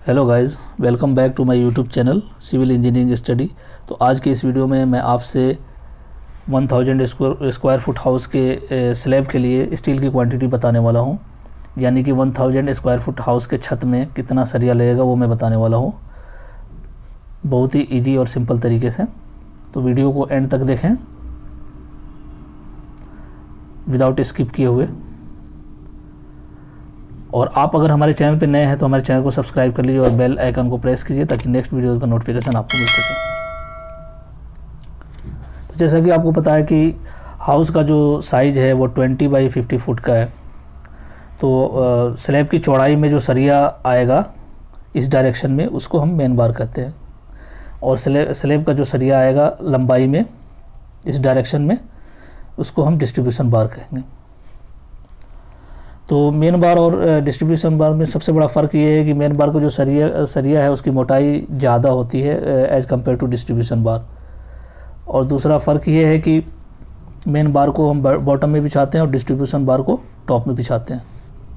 Hello guys, welcome back to my YouTube channel civil engineering study. तो आज के इस वीडियो में मैं आपसे 1000 स्क्वायर फुट हाउस के स्लैब के लिए स्टील की क्वांटिटी बताने वाला हूं। यानी कि 1000 स्क्वायर फुट हाउस के छत में कितना सरिया लगेगा वो मैं बताने वाला हूं, बहुत ही इजी और सिंपल तरीके से। तो वीडियो को एंड तक देखें विदाउट स्किप किए हुए। और आप अगर हमारे चैनल पे नए हैं तो हमारे चैनल को सब्सक्राइब कर लीजिए और बेल आइकन को प्रेस कीजिए ताकि नेक्स्ट वीडियो का नोटिफिकेशन आपको मिल सके। तो जैसा कि आपको पता है कि हाउस का जो साइज़ है वो 20 बाई 50 फुट का है। तो स्लैब की चौड़ाई में जो सरिया आएगा इस डायरेक्शन में उसको हम मेन बार कहते हैं, और स्लैब का जो सरिया आएगा लंबाई में इस डायरेक्शन में उसको हम डिस्ट्रीब्यूशन बार कहेंगे। तो मेन बार और डिस्ट्रीब्यूशन बार में सबसे बड़ा फ़र्क ये है कि मेन बार को जो सरिया है उसकी मोटाई ज़्यादा होती है as compare to distribution bar. और दूसरा फ़र्क ये है कि मेन बार को हम बॉटम में बिछाते हैं और डिस्ट्रीब्यूशन बार को टॉप में बिछाते हैं।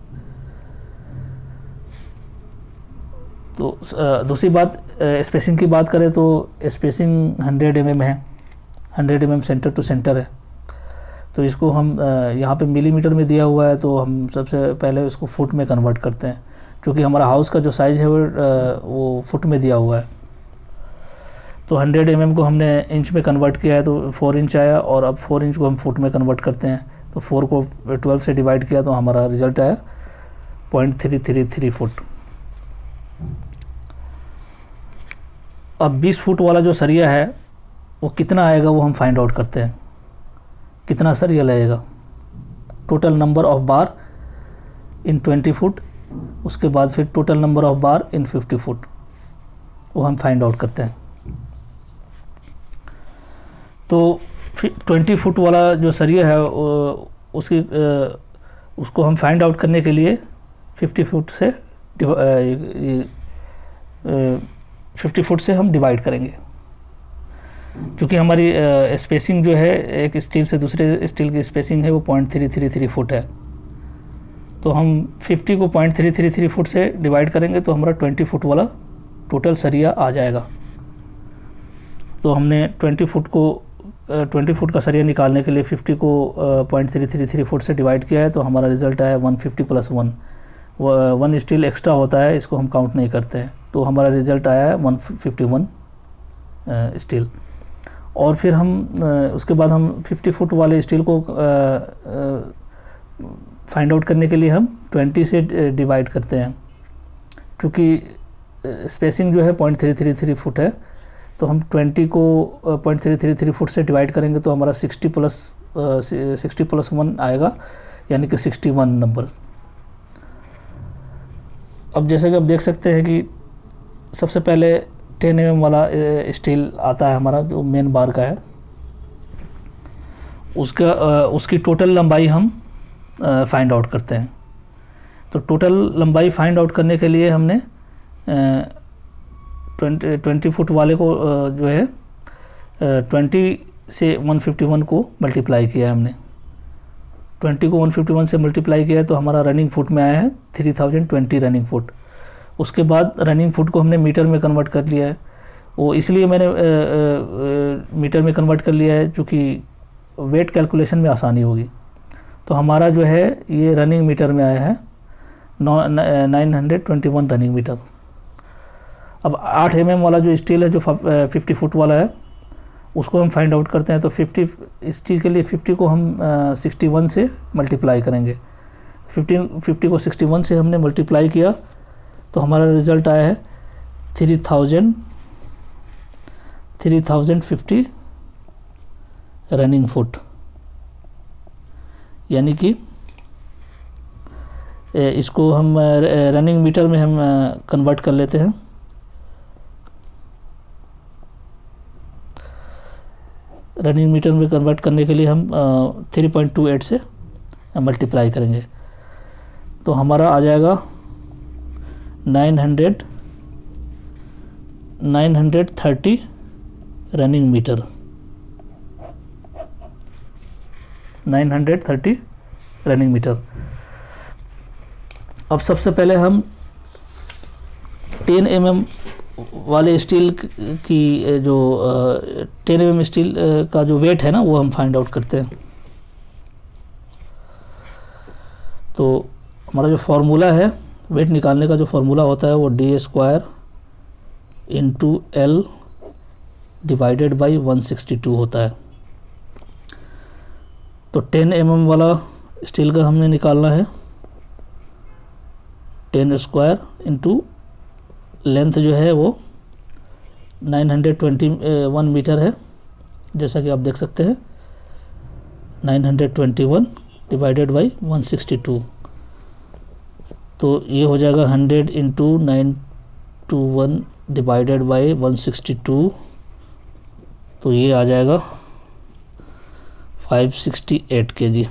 तो दूसरी बात, स्पेसिंग की बात करें तो स्पेसिंग 100 mm है, 100 mm सेंटर टू सेंटर है। तो इसको हम यहाँ पे मिलीमीटर में दिया हुआ है, तो हम सबसे पहले इसको फुट में कन्वर्ट करते हैं, क्योंकि हमारा हाउस का जो साइज़ है वो फुट में दिया हुआ है। तो 100 mm को हमने इंच में कन्वर्ट किया है तो 4 इंच आया, और अब 4 इंच को हम फुट में कन्वर्ट करते हैं। तो 4 को 12 से डिवाइड किया तो हमारा रिजल्ट आया 0.333 फुट। अब 20 फुट वाला जो सरिया है वो कितना आएगा वो हम फाइंड आउट करते हैं, कितना सरिया लगेगा। Total number of bar in 20 foot, उसके बाद फिर total number of bar in 50 foot, वो हम फाइंड आउट करते हैं। तो 20 फुट वाला जो सरिया है उसको हम फाइंड आउट करने के लिए 50 फुट से 50 फुट से हम डिवाइड करेंगे, क्योंकि हमारी स्पेसिंग जो है एक स्टील से दूसरे स्टील की स्पेसिंग है वो 0.333 फुट है। तो हम 50 को 0.333 फुट से डिवाइड करेंगे तो हमारा 20 फुट वाला टोटल सरिया आ जाएगा। तो हमने 20 फुट का सरिया निकालने के लिए 50 को 0.333 फुट से डिवाइड किया है, तो हमारा रिज़ल्ट आया 150 + 1। 1 स्टील एक्स्ट्रा होता है, इसको हम काउंट नहीं करते हैं। तो हमारा रिज़ल्ट आया है 151 स्टील। और फिर हम उसके बाद हम 50 फुट वाले स्टील को फाइंड आउट करने के लिए हम 20 से डिवाइड करते हैं, क्योंकि स्पेसिंग जो है 0.333 फुट है। तो हम 20 को 0.333 फुट से डिवाइड करेंगे तो हमारा 60 + 1 आएगा, यानी कि 61 नंबर। अब जैसे कि आप देख सकते हैं कि सबसे पहले 10 mm वाला स्टील आता है हमारा, जो मेन बार का है। उसकी टोटल लंबाई हम फाइंड आउट करते हैं। तो टोटल लंबाई फाइंड आउट करने के लिए हमने 20 फुट वाले को जो है 20 से 151 को मल्टीप्लाई किया है हमने। 20 को 151 से मल्टीप्लाई किया है तो हमारा रनिंग फुट में आया है 3020 रनिंग फुट। उसके बाद रनिंग फुट को हमने मीटर में कन्वर्ट कर लिया है। वो इसलिए मैंने मीटर में कन्वर्ट कर लिया है क्योंकि वेट कैलकुलेशन में आसानी होगी। तो हमारा जो है ये रनिंग मीटर में आया है 921 रनिंग मीटर। अब 8 mm वाला जो स्टील है जो 50 फुट वाला है उसको हम फाइंड आउट करते हैं। तो 50 इस चीज़ के लिए 50 को हम 61 से मल्टीप्लाई करेंगे। 50 को 61 से हमने मल्टीप्लाई किया तो हमारा रिज़ल्ट आया है 3050 रनिंग फुट। यानी कि इसको हम रनिंग मीटर में हम कन्वर्ट कर लेते हैं। रनिंग मीटर में कन्वर्ट करने के लिए हम 3.28 से मल्टीप्लाई करेंगे तो हमारा आ जाएगा 930 रनिंग मीटर। 930 running metre. अब सबसे पहले हम 10 mm वाले स्टील की जो 10 mm स्टील का जो वेट है ना वो हम फाइंड आउट करते हैं। तो हमारा जो फार्मूला है वेट निकालने का, जो फार्मूला होता है वो d² into L divided by 162 होता है। तो 10 mm वाला स्टील का हमें निकालना है, 10² इंटू लेंथ जो है वो 921 मीटर है, जैसा कि आप देख सकते हैं 921 डिवाइडेड बाई 162। तो ये हो जाएगा 100 इंटू 921 डिवाइडेड बाई 162, तो ये आ जाएगा 568 kg।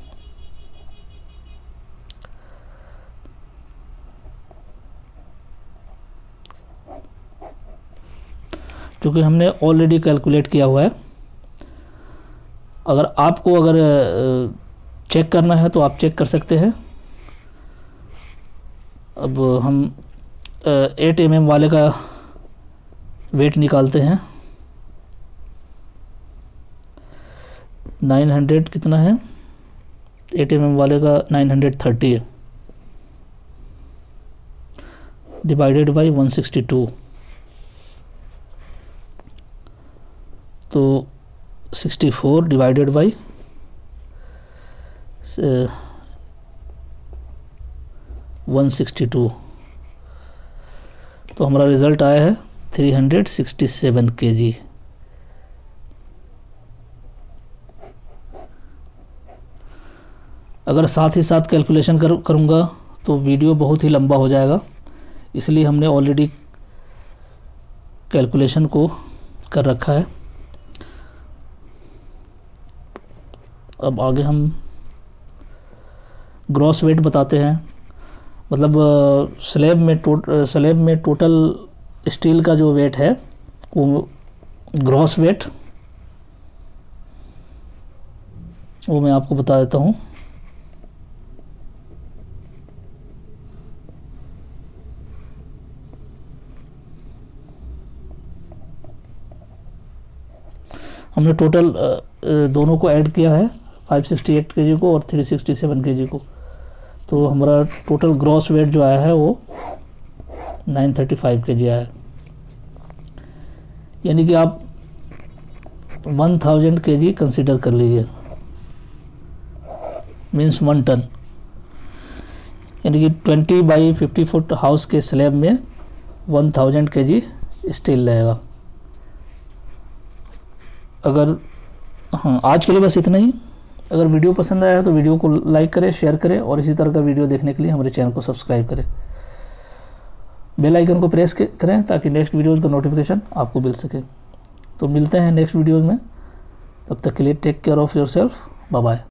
क्योंकि हमने ऑलरेडी कैलकुलेट किया हुआ है। अगर चेक करना है तो आप चेक कर सकते हैं। अब हम 8 mm वाले का वेट निकालते हैं। 900 कितना है, 8 mm वाले का 930 है, डिवाइडेड बाई 162, तो 64 डिवाइडेड बाई 162, तो हमारा रिज़ल्ट आया है 367 kg। अगर साथ ही साथ कैलकुलेशन करूँगा तो वीडियो बहुत ही लंबा हो जाएगा, इसलिए हमने ऑलरेडी कैलकुलेशन को कर रखा है। अब आगे हम ग्रॉस वेट बताते हैं, मतलब स्लैब में टोटल स्टील का जो वेट है वो ग्रॉस वेट, वो मैं आपको बता देता हूँ। हमने टोटल दोनों को ऐड किया है, 568 kg को और 367 kg को, तो हमारा टोटल ग्रॉस वेट जो आया है वो 935 kg आया है। यानी कि आप 1000 kg कंसीडर कर लीजिए, मीन्स 1 टन, यानी कि 20 बाई 50 फुट हाउस के स्लैब में 1000 kg स्टील रहेगा। आज के लिए बस इतना ही। अगर वीडियो पसंद आया है तो वीडियो को लाइक करें, शेयर करें और इसी तरह का वीडियो देखने के लिए हमारे चैनल को सब्सक्राइब करें। बेल आइकन को प्रेस करें ताकि नेक्स्ट वीडियोज़ का नोटिफिकेशन आपको मिल सके। तो मिलते हैं नेक्स्ट वीडियो में, तब तक के लिए take care of yourself, bye bye.